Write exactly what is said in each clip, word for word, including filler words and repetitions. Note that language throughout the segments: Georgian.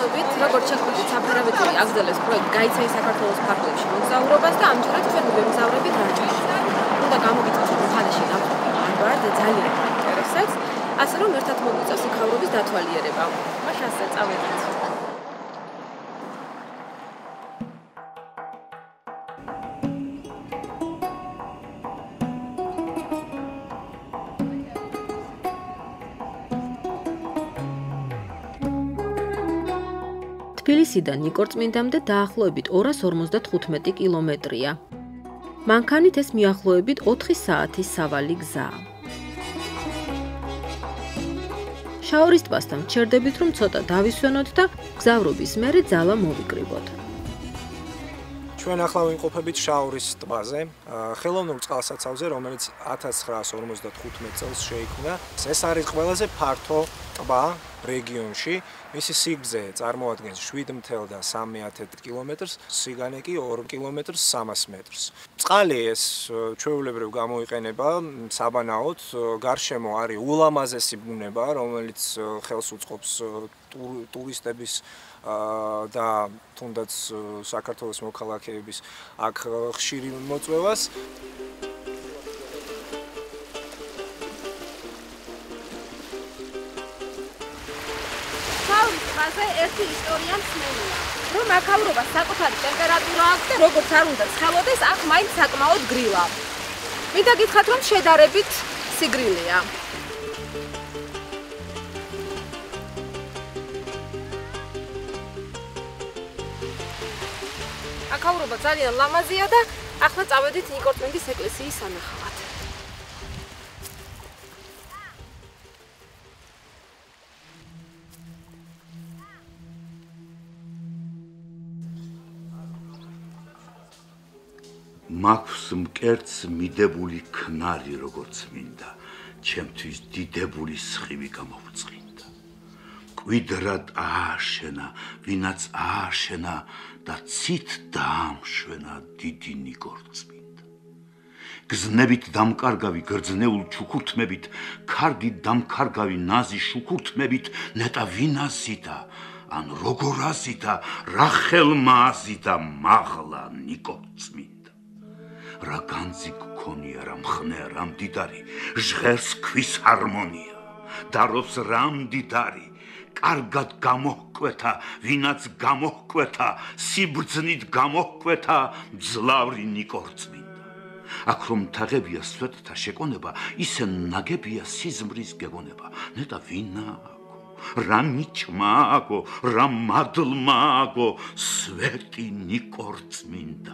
დაახლოებით, როგორც შეგვიძლია საფერავითი აგრძელებს პროექტ გაიცა საქართველოს ფარგლებში მოგზაურობას და ამჯერად ჩვენ ვემგზავრებით რაჭაში. უნდა გამოგიწევთ ხალხში ნავთობი არ ვარ და ძალიან მაინტერესებს, ასე რომ ერთად მოგვიწევს იქავრობის დათვალიერება. მაშინ ასე წავედით. თბილისიდან ნიკორწმინდამდე დაახლოებით ორას ორმოცდათხუთმეტი კილომეტრია. მანქანით ეს მიახლოებით ოთხი საათის სავალი გზაა. შაორის ტბასთან ჩერდებით, რომ ცოტა დავისვენოთ და გზავრობის მერე ძალა მოვიკრიბოთ. ჩვენ ახლა ვიმყოფებით შაორის ტბაზე, ხელოვნურ წყალსაცავზე, რომელიც ათას ცხრაას ორმოცდათხუთმეტ წელს შეიქმნა. ეს არის ყველაზე ფართო ტბა რეგიონში. მისი სიგრძე წარმოადგენს შვიდ ათეულს და სამი კილომეტრს, სიგანე კი ორი კილომეტრს სამას მეტრს. წყალი ეს ჩვეულებრივ გამოიყენება საბანაოდ, გარშემო არის ულამაზესი ბუნება, რომელიც ხელს უწყობს ტურისტების და თუნდაც საქართველოს მოქალაქეების აქ ხშირი მოწვევას. ტბაზე ერთი ისტორია მსმენია, რომ აქავრობას საკუთარი ტემპერატურა აქვს და როგორც არ უნდა ცხელოდეს, აქ მაინც საკმაოდ გრილა. მინდა გითხრათ, რომ შედარებით სიგრილია. აქავრობა ძალიან ლამაზია და ახლა წავედით ნიკორწმინდის ეკლესიის სანახავად. მაქვს მკერდს მიდებული ქნარი როგორც მინდა, ჩემთვის დიდებული სხივი გამოვწყინდა. კვიდრად ააშენა, ვინაც ააშენა და ცით დაამშვენა დიდი ნიკორწმინდა. გზნებით დამკარგავი გრძნეულ ჩუქურთმებით, ქარგით დამკარგავი ნაზი შუქურთმებით, ნეტა ვინაზიდა, ან როგორ აზიდა, რა ხელმა აზიდა მაღლა ნიკორწმინდა. რა განძი გქონია, რა მხნე, რა მდიდარი, ჟღერს ქვის ჰარმონია, დარობს რა მდიდარი, კარგად გამოჰკვეთა, ვინაც გამოჰკვეთა, სიბრძნით გამოჰკვეთა, მძლავრი ნიკორწმინდა. აქ რომ თაღებია სვეტთა შეკონება, ისე ნაგებია სიზმრის გეგონება, ნეტა ვინააგო, რა მიჭმააგო, რა მადლმააგო, სვეტი ნიკორწმინდა.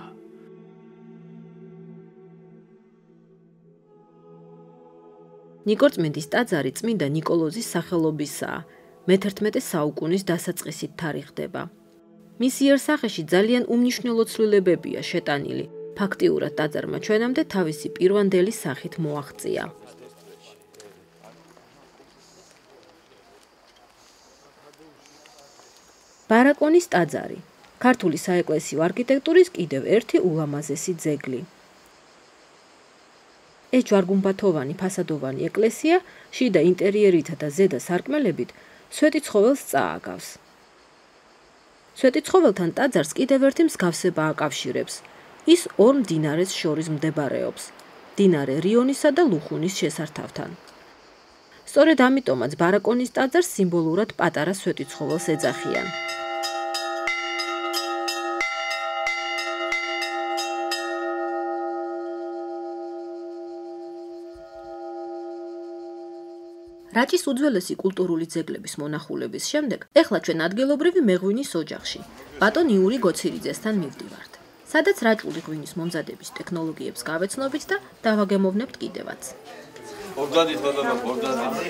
ნიკორწმინდის ტაძარი წმინდა ნიკოლოზის სახელობისაა. მეთერთმეტე საუკუნის დასაწყისით თარიღდება. მის იერსახეში ძალიან უმნიშვნელო ცვლილებებია შეტანილი. ფაქტიურად ტაძარმა ჩვენამდე თავისი პირვანდელი სახით მოაღწია. ბარაკონის ტაძარი, ქართული საეკლესიო არქიტექტურის კიდევ ერთი ულამაზესი ძეგლი. ეს ჯვარგუმბათოვანი ფასადოვანი ეკლესია შიდა ინტერიერითა და ზედა სარკმელებით სვეტიცხოველს წააგავს. სვეტიცხოველთან ტაძარს კიდევ ერთი მსგავსება აკავშირებს. ის ორ მდინარეს შორის მდებარეობს. მდინარე რიონისა და ლუხუნის შესართავთან. სწორედ ამიტომაც ბარაკონის ტაძარს სიმბოლურად პატარა სვეტიცხოველს ეძახიან. რაჭის უძველესი კულტურული ძეგლების მონახულების შემდეგ, ეხლა ჩვენ ადგილობრივი მეღვინის ოჯახში, ბატონ იური გოცირიძესთან მივდივართ, სადაც რაჭული ღვინის მომზადების ტექნოლოგიებს გავეცნობით და დავაგემოვნებთ კიდევაც. ორგანიზ ბატონო, ორგანიზ.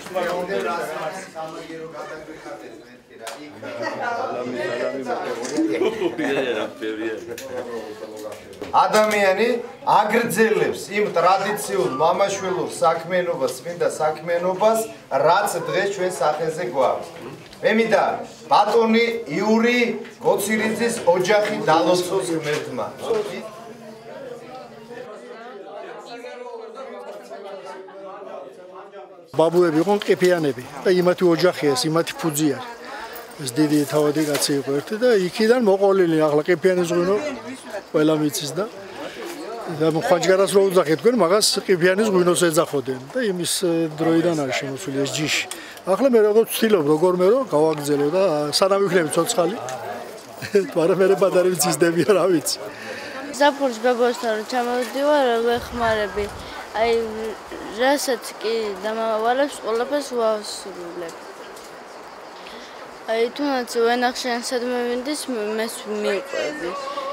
ადამიანი აგრძელებს იმ ტრადიციულ მამაშვილურ საქმიანობას, წმინდა საქმიანობას, რაც დღეს ჩვენ სახელზე გვაქვს. მე მინდა ბატონი იური გოცირიძის ოჯახი დალოცოს ღმერთმა. ბაბუები იყვნენ ყიფიანები და იმათი ოჯახი ეს, იმათი ფუძი არის. ეს დიდი თავადი კაცი იყო ერთი და იქიდან მოყოლილი ახლა ყიფიანის ღვინო ყველა მიცის და და ხანჯგარას რო უძახეთ თქვენ მაგას ყიფიანის ღვინოს ეძახოდნენ და იმის დროიდან არის შემოსული ეს ჯიში. ახლა მე როგორც ვცდილობ როგორ მე რო გავაგზელო და სანამ ვიქნები ცოცხალი მაგრამ მე ბადარი ვიცისდები რა ვიცი. ზაფხულს ბებოსთან რომ ჩამოვდივარ ვეხმარები აი რასაც კი დამავალებს ყველაფერს ვასრულებ. აი თუნდაც ვენახშენ სადმე მინდის მეს მიყვები.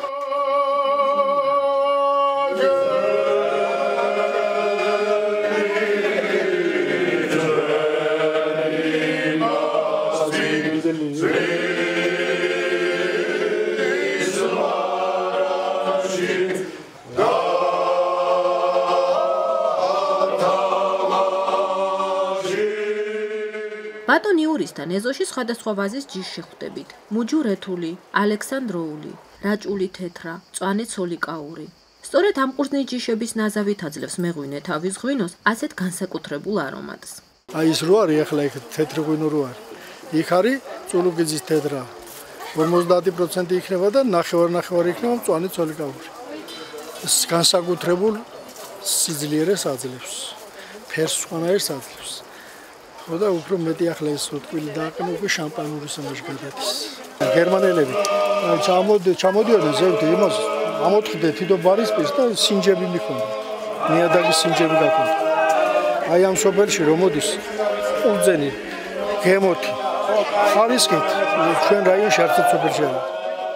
ბატონ იურისთან ეზოში სხვადასხვა ვაზის ჯიშს შეხვდებით. მუჯურეთული, ალექსანდროული, რაჭული თეთრა, მწვანე ცოლიკაური. სწორედ ამ ყურძნის ჯიშების ნაზავით აძლევს მეღვინე თავის ღვინოს ასეთ განსაკუთრებულ არომატს. აი ის რო არის ახლა იქ თეთრი ღვინო რო არის. იქ არის წულუგიძის თეთრა. ორმოცდაათი პროცენტი იქნება და ნახევარ-ნახევარი იქნება მწვანე ცოლიკაური. ეს განსაკუთრებულ სიძლიერეს აძლევს. ფერს სხვანაირს აძლევს. ხო და უფრო მეტი ახლა ეს როტკილი დააყენო უკვე შამპანური სამაში გადადის. გერმანელები ჩამოდ ჩამოდიოდნენ ზევით იმას ამოთხდე თვითონ ბარისპირს და სინჯები მიქონდა. ნიადაგის სინჯები გაქონდა. აი ამ სოფელში რომ მოდის ყურძენი გემოთი ხარისხით ჩვენ რაიონში არც სოფელში არა.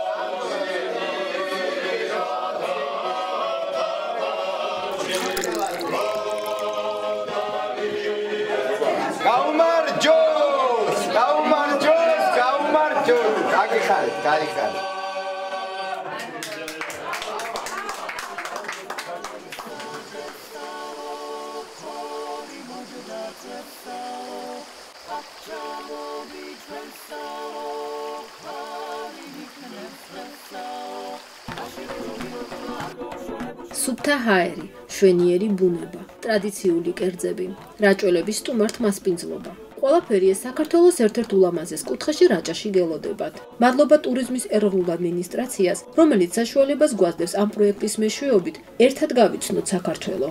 გაიხარეთ. სუფთა ჰაერი, შვენიერი ბუნება, ტრადიციული კერძები, რაჭველების სტუმართ მასპინძლობა. ყველაფერი ეს საქართველოს ერთ-ერთ ულამაზეს კუთხეში რაჭაში გელოდებათ. მადლობა ტურიზმის ეროვნულ ადმინისტრაციას, რომელიც საშუალებას გვაძლევს ამ პროექტის მეშვეობით ერთად გავიცნოთ საქართველო.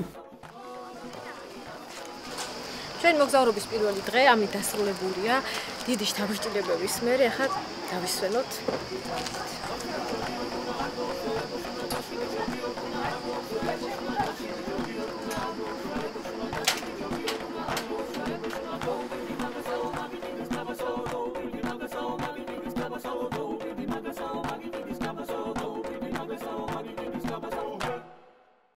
ჩვენ მოგზაურობის პირველი დღე ამით დასრულებულია. დიდი შთაბეჭდილებების მერე ახლა დავისვენოთ.